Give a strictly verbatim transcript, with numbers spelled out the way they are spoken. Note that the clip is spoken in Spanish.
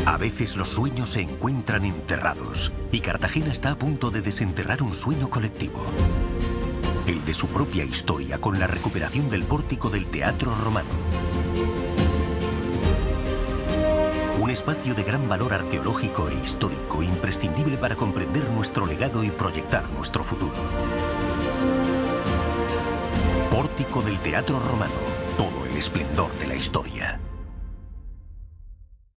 A veces los sueños se encuentran enterrados y Cartagena está a punto de desenterrar un sueño colectivo. El de su propia historia con la recuperación del pórtico del Teatro Romano. Un espacio de gran valor arqueológico e histórico imprescindible para comprender nuestro legado y proyectar nuestro futuro. Pórtico del Teatro Romano, todo el esplendor de la historia.